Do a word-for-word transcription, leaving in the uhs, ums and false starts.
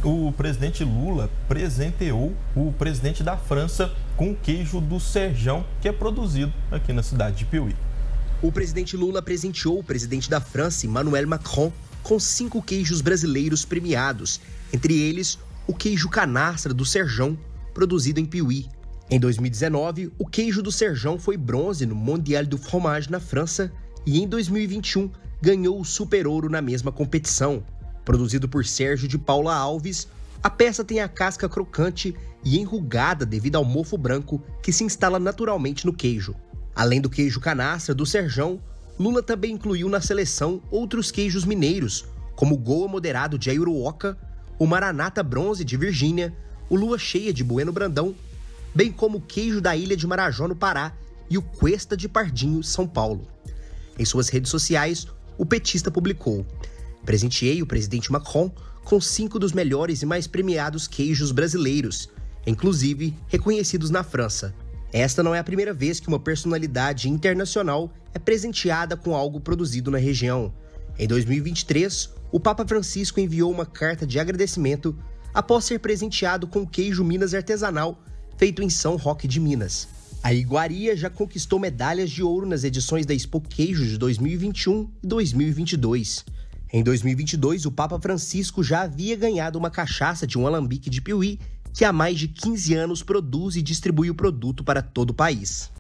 o presidente Lula presenteou o presidente da França com o queijo do Serjão, que é produzido aqui na cidade de Piauí. O presidente Lula presenteou o presidente da França, Emmanuel Macron, com cinco queijos brasileiros premiados, entre eles o queijo canastra do Serjão, produzido em Piauí. Em dois mil e dezenove, o queijo do Serjão foi bronze no Mondial du Fromage na França e em dois mil e vinte e um ganhou o Super Ouro na mesma competição. Produzido por Sérgio de Paula Alves, a peça tem a casca crocante e enrugada devido ao mofo branco que se instala naturalmente no queijo. Além do queijo canastra do Serjão, Lula também incluiu na seleção outros queijos mineiros, como o Goa Moderado de Aiuruoca, o Maranata Bronze de Virgínia, o Lua Cheia de Bueno Brandão, bem como o queijo da Ilha de Marajó, no Pará, e o Cuesta de Pardinho, São Paulo. Em suas redes sociais, o petista publicou: presenteei o presidente Macron com cinco dos melhores e mais premiados queijos brasileiros, inclusive reconhecidos na França. Esta não é a primeira vez que uma personalidade internacional é presenteada com algo produzido na região. Em dois mil e vinte e três, o Papa Francisco enviou uma carta de agradecimento após ser presenteado com queijo Minas artesanal feito em São Roque de Minas. A iguaria já conquistou medalhas de ouro nas edições da Expo Queijo de dois mil e vinte e um e dois mil e vinte e dois. Em dois mil e vinte e dois, o Papa Francisco já havia ganhado uma cachaça de um alambique de Piauí, que há mais de quinze anos produz e distribui o produto para todo o país.